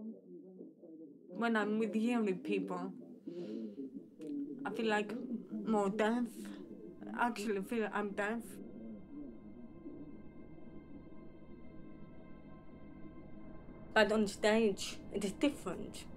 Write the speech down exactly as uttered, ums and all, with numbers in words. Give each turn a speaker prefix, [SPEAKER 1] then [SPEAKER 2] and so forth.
[SPEAKER 1] when I'm with hearing people, I feel like more deaf. I actually feel I'm deaf. But on stage, it is different.